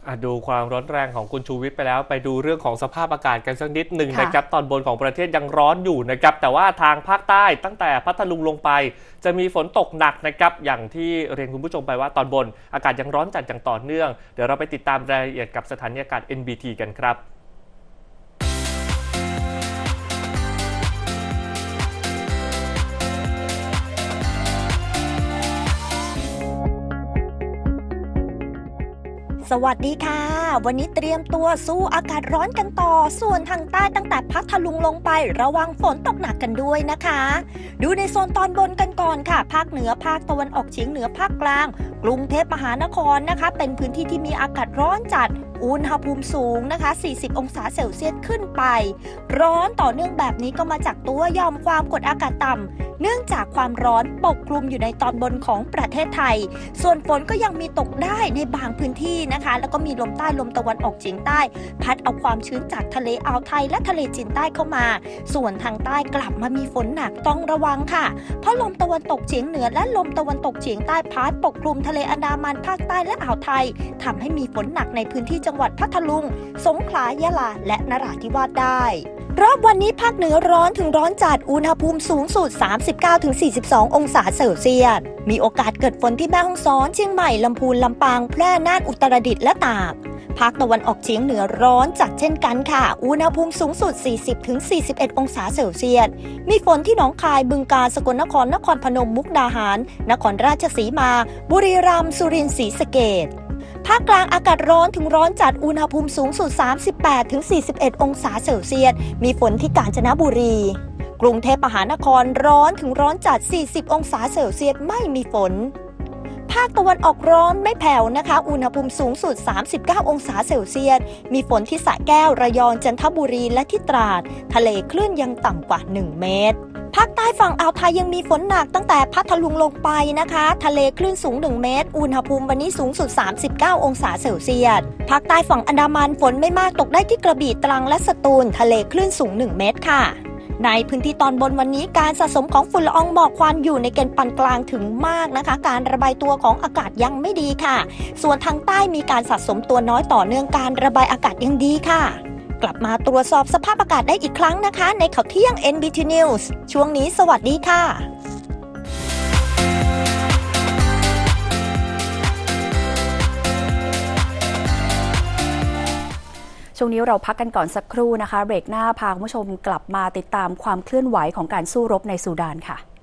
ดูความร้อนแรงของคุณชูวิทย์ไปแล้วไปดูเรื่องของสภาพอากาศกันสักนิดหนึ่งนะครับตอนบนของประเทศยังร้อนอยู่นะครับแต่ว่าทางภาคใต้ตั้งแต่พัทลุงลงไปจะมีฝนตกหนักนะครับอย่างที่เรียนคุณผู้ชมไปว่าตอนบนอากาศยังร้อนจัดอย่างต่อเนื่องเดี๋ยวเราไปติดตามรายละเอียดกับสถานีอากาศ NBT กันครับสวัสดีค่ะวันนี้เตรียมตัวสู้อากาศร้อนกันต่อส่วนทางใต้ตั้งแต่พัทลุงลงไประวังฝนตกหนักกันด้วยนะคะดูในโซนตอนบนกันก่อนค่ะภาคเหนือภาคตะวันออกเฉียงเหนือภาคกลางกรุงเทพมหานครนะคะเป็นพื้นที่ที่มีอากาศร้อนจัดอุณหภูมิสูงนะคะ40องศาเซลเซียสขึ้นไปร้อนต่อเนื่องแบบนี้ก็มาจากตัวยอมความกดอากาศต่ำเนื่องจากความร้อนปกคลุมอยู่ในตอนบนของประเทศไทยส่วนฝนก็ยังมีตกได้ในบางพื้นที่นะคะแล้วก็มีลมใต้ลมตะวันออกเฉียงใต้พัดเอาความชื้นจากทะเลอ่าวไทยและทะเลจีนใต้เข้ามาส่วนทางใต้กลับมามีฝนหนักต้องระวังค่ะเพราะลมตะวันตกเฉียงเหนือและลมตะวันตกเฉียงใต้พัดปกคลุมทะเลอันดามันภาคใต้และอ่าวไทยทำให้มีฝนหนักในพื้นที่จังหวัดพัทลุงสงขลายะลาและนราธิวาสได้รอบวันนี้ภาคเหนือร้อนถึงร้อนจัดอุณหภูมิสูงสุด 39-42 องศาเซลเซียสมีโอกาสเกิดฝนที่แม่ฮ่องสอนเชียงใหม่ลำพูนลำปางแพร่น่านอุตรดิตถ์และตากภาคตะวันออกเฉียงเหนือร้อนจัดเช่นกันค่ะอุณหภูมิสูงสุด 40-41 องศาเซลเซียสมีฝนที่หนองคายบึงกาฬสกลนครนครพนมมุกดาหารนครราชสีมาบุรีรัมย์สุรินทร์ศรีสะเกษภาคกลางอากาศร้อนถึงร้อนจัดอุณหภูมิสูงสุด 38-41 องศาเซลเซียสมีฝนที่กาญจนบุรีกรุงเทพมหานครร้อนถึงร้อนจัด 40 องศาเซลเซียสไม่มีฝนภาคตะวันออกร้อนไม่แผ่วนะคะอุณหภูมิสูงสุด 39 องศาเซลเซียสมีฝนที่สระแก้วระยองจันทบุรีและที่ตราดทะเลคลื่นยังต่ำกว่า 1 เมตรภาคใต้ฝั่งอ่าวไทยยังมีฝนหนักตั้งแต่พัทลุงลงไปนะคะทะเลคลื่นสูง1เมตรอุณหภูมิวันนี้สูงสุด39องศาเซลเซียสภาคใต้ฝั่งอันดามันฝนไม่มากตกได้ที่กระบี่ตรังและสตูลทะเลคลื่นสูง1เมตรค่ะในพื้นที่ตอนบนวันนี้การสะสมของฝุ่นละอองหมอกควันอยู่ในเกณฑ์ปานกลางถึงมากนะคะการระบายตัวของอากาศยังไม่ดีค่ะส่วนทางใต้มีการสะสมตัวน้อยต่อเนื่องการระบายอากาศยังดีค่ะกลับมาตรวจสอบสภาพอากาศได้อีกครั้งนะคะในข่าวเที่ยง NBT News ช่วงนี้สวัสดีค่ะช่วงนี้เราพักกันก่อนสักครู่นะคะเบรกหน้าพาคุณผู้ชมกลับมาติดตามความเคลื่อนไหวของการสู้รบในซูดานค่ะ